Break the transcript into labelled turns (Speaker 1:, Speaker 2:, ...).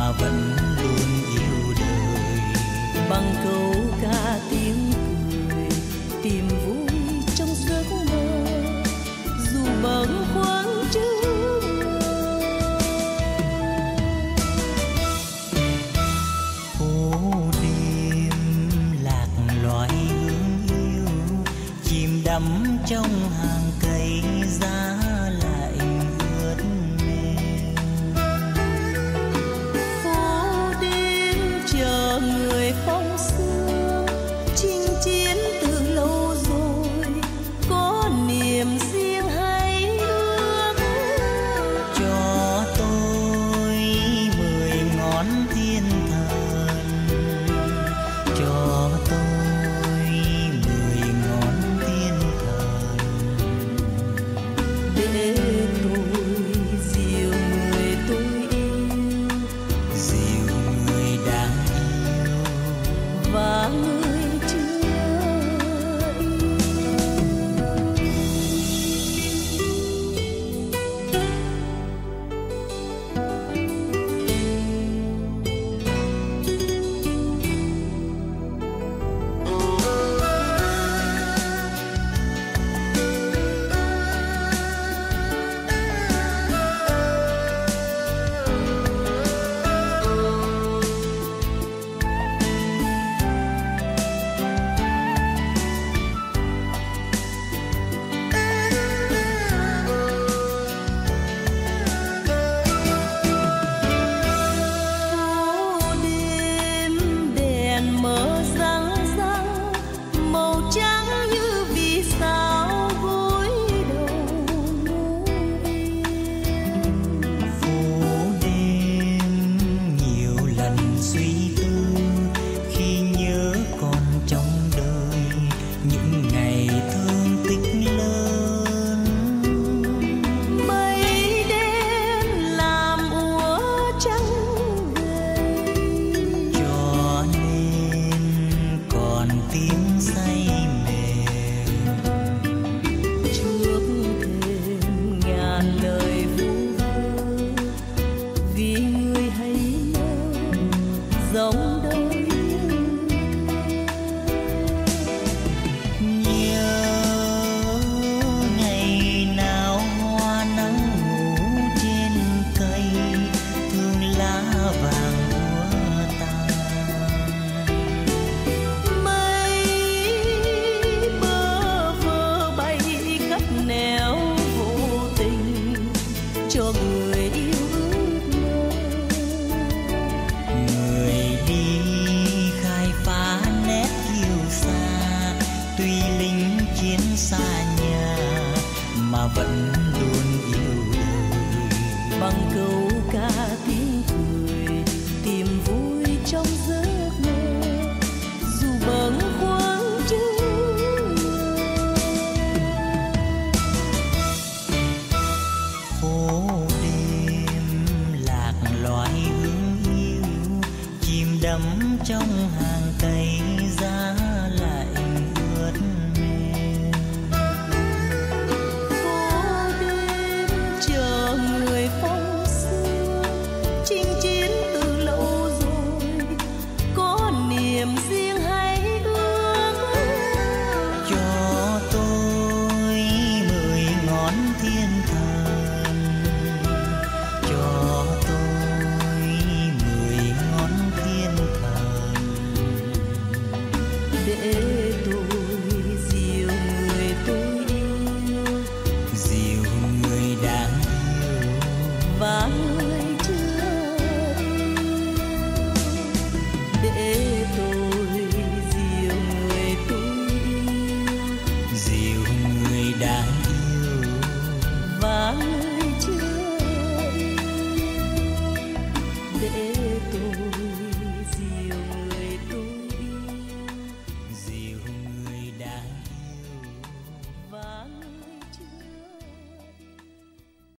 Speaker 1: mà vẫn luôn yêu đời.
Speaker 2: Bằng câu ca tiếng cười tìm vui trong giấc mơ, dù bâng khuâng trước
Speaker 1: phố đêm lạc loài hương yêu, chìm đắm trong hàng cây giá lạnh ướt mềm.
Speaker 2: phố đêm chờ người phong sương, chinh chiến từ lâu rồi, có niềm riêng hay ước.
Speaker 1: Cho tôi 10 ngón thiên thần, cho tôi 10 ngón thiên thần,
Speaker 2: để tôi dìu người tôi yêu,
Speaker 1: dìu người đang yêu
Speaker 2: và người chưa yêu. Phố đêm đèn mờ răng răng, màu trắng như vì sao gối đầu ngủ yên.
Speaker 1: phố đêm nhiều lần suy tư khi nhớ còn trong đời những ngày thương tích lớn.
Speaker 2: Mây đen làm úa trắng gầy,
Speaker 1: Cho nên còn tiếng say mềm,
Speaker 2: trước thềm ngàn lời vu vơ, vì người hay nhớ giống đời.
Speaker 1: nhớ ngày nào hoa nắng ngủ trên cây, thương lá vàng úa tàn.
Speaker 2: Mây bơ vơ bay khắp nẻo vô tình, cho người yêu ước mơ.
Speaker 1: Người đi khai phá nét yêu xa, tuy lính chiến xa nhà mà vẫn luôn yêu đời.
Speaker 2: Bằng câu ca tiếng cười tìm vui trong giấc mơ, dù bâng khuâng trước.
Speaker 1: Phố đêm lạc loài hương yêu, chìm đắm trong hàng cây giá lạnh ướt mềm.
Speaker 2: Phố đêm chờ người phong sương, chinh chiến từ lâu rồi, có niềm riêng hay ước.
Speaker 1: Cho tôi 10 ngón thiên thần, cho tôi 10 ngón thiên thần,
Speaker 2: để tôi dìu người tôi yêu,
Speaker 1: dìu người đang yêu
Speaker 2: và người